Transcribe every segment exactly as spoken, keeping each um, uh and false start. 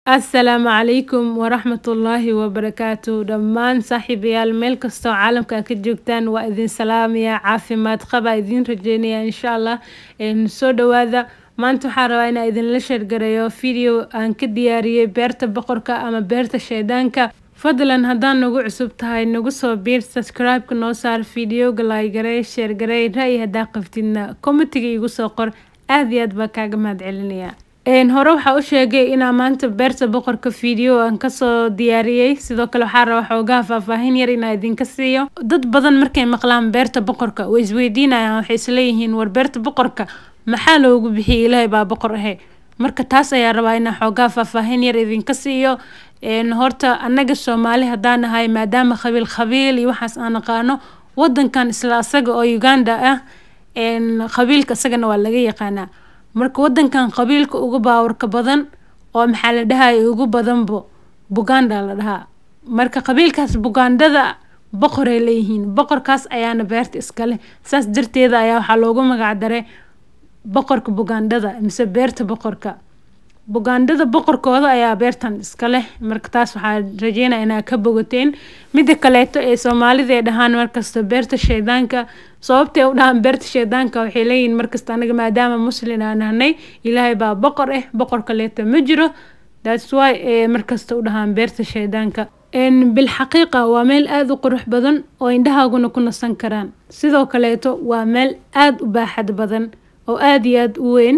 السلام عليكم ورحمة الله وبركاته. دمان صاحبيال ميل كستو عالمka ka joogtaan waa idin salaamaya caafimaad qaba idin rajeynaya insha Allah in soo dhawaada. maanta waxaan rabaa inaan idin la sheergareeyo video aan ka diyaariyay beerta boqorka ama beerta shaydaanka. fadlan haddaan nagu cusub tahay nagu soo biir, subscribe ka noo saar, videoga like garee, share garee, ra'yi hadaa qabtidna comment-ga igu soo qor, aad iyo aad baa kaaga mahadcelinayaa. een hore waxa u sheegay inaan maanta beerta boqorka video aan ka soo diyaariyay, sidoo kale waxaan rabaa xoogaa faahfaahin yar inaan idinka siiyo. dad badan markay maqlaan beerta boqorka way isweydiinayaan, waxay isleeyihiin war beerta boqorka maxaa loogu bixiyay, ilaahay baa boqor ahe. marka taas ayaa rabaa inaan xoogaa faahfaahin yar idinka siiyo. een horta annaga Soomaali haddaan nahay, maadaama qabiil qabiil iyo waxaas aan aqaano, wadankan isla asaga oo Uganda ah, een qabiilka asagana waa laga yaqaanaa. marka wadankan qabiilka ugu baawarka badan oo maxaa la dhahay ugu badanbo Buganda la dhahaa. marka qabiilkaas Bugandada boqor ay leeyihiin, boqorkaas ayaana beerta iska leh. saas darteeda ayaa waxaa loogu magac daray boqorka Bugandada mise beerta boqorka. Bugandada boqorkooda ayaa beertan iska leh. marka taas waxaa rajeynayaa inaad ka bogateen. midda kaleeto ee Soomaalida ay dhahaan markasta beerta shaydaanka, sababtay u dhahaan beerta shaydaanka waxay leeyihiin markasta anaga maadaama muslim aan nahay, ilaahay baa boqor eh, boqor kaleeto ma jiro. that's why ee markasta u dhahaan beerta shaydaanka. een bil xaqiiqa waa meel aad u qurux badan oo indhahaaguna ku nasan karaan. sidoo kaleeto waa meel aad u baaxad badan oo aad iyo aad u weyn.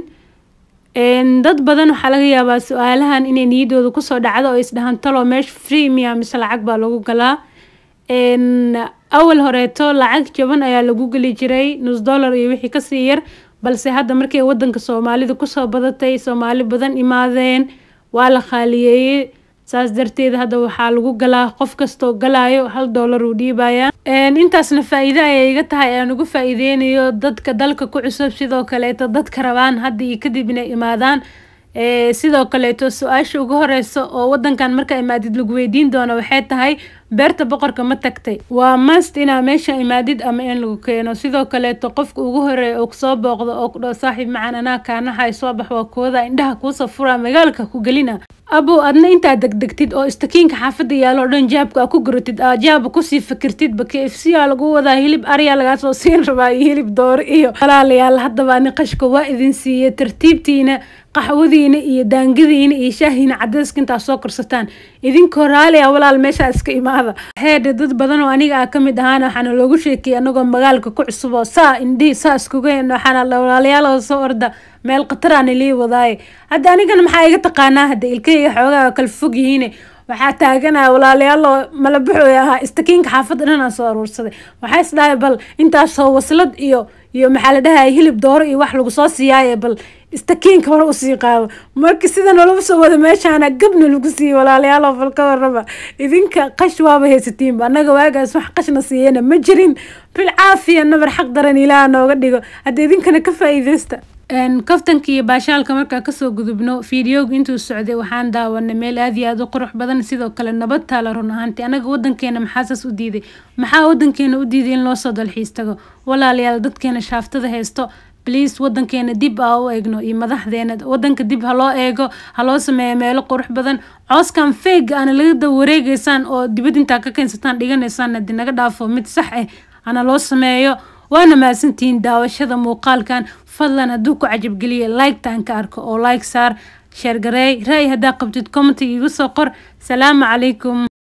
een dad badan waxaa laga yaabaa su'aalahan inay niyadooda ku soo dhacdo oo is dhahan talo meesha free miya mise lacag baa lagu galaa. een awal horeeto lacag jaban ayaa lagu gali jiray, nus dollar iyo wixii kasii yar, balse hadda markay wadanka Soomaalida ku soo badatay, Soomaali badan imaadeen, waa la qaaliyeeyay. saas darteed hadda waxaa lagu galaa qof kastoo galaayo hal dollar uu dhiibaya. een intaasna faa'iido ayay iga tahay aan ugu faa'iideynayo dadka dalka ku cusub, sidoo kaleeto dadka rabaan hadda iyo kadib inay imaadaan. ee sidoo kaleeto su-aasha ugu horeyso oo wadankan marka imaadid lagu weydiin doono waxay tahay beerta boqorka ma tagtay. waa must inaa meesha imaadid ama in lagu keeno. sidoo kaleeto qofka ugu horeeya oo kusoo booqdo oo ku dhaho saaxiib macaan anaa kaanahay soo bax, waa kooda indhaha kuusoo fura magaalka ku gelina. abo adna intaa degdegtid oo istakiinka xaafada yaalo dhan jaabka ku guratid, aa jaaba kusii fikirtid ba K F C aa lagu wadaa, hilib ariya lagaa soo siin rabaa iyo hilib door iyo walaalayaal. haddaba ani qashka waa idin siiyay, tartiibtiina qaxwadiina iyo daangadiina iyo shaahiina cadayska intaa soo korsataan idinkoo raaliya walaal meesha iska imaada. heede dad badan oo aniga ah kamid ahaan waxaana loogu sheekiyay anagoo magaalka ku cusub oo saa indhihi saa iskuga heen, waxaana walaalayaal oo soo orda meel qatar aan ilii wadaay. hadda anigana maxaa iga taqaanaa, hadda ilkayga xoogaa kala fog yihiin, waxaa taaganaa walaalayaal oo mala buxooy ahaa istakiinka xaafadda dhan aan soo aruursaday. waxaa is dhahay bal intaas soo waslad iyo iyo maxaa la dhahay hilib dooro iyo wax lagu soo siiyay, bal istakiinka hore u sii qaado. markii sida nolol soo wada meeshaana gabna lagu siiyay walaalayaal oo falka warraba. idinka qash waaba haysatiin ba, anaga waagaas wax qashna siiyana ma jirin. bil caafiya nabar xaq daran ilaaha nooga dhigo. hadda idinkana ka faa'iideysta. een kaftanka iyo baashaalka markaa kasoo gudubno, videoga intuu socday waxaan daawanay meel aad iyo aad u qurux badan, sidoo kale nabad taala. run ahaantii anaga wadankeena maxaa saas u diiday, maxaa wadankeena u diiday in loo soo dalxiis tago. walaalayaal dadkeena shaaftada haysto, please wadankeena dib aa u eegno iyo madaxdeena wadanka dib ha loo eego, ha loo sameeyo meelo qurux badan. cooskan feeg ana laga daba wareegeysaan oo dibad intaa ka keensataan dhiganaysaan hadii naga dhaafo mid sax ah ana loo sameeyo. waana mahadsantihiin daawashada muuqaalkan. fadlan hadduu ku cajab geliya like taan ka arko oo like saar, share garee, ra'yi hadaa qabtid comment igu soo qor. salaamu calaykum.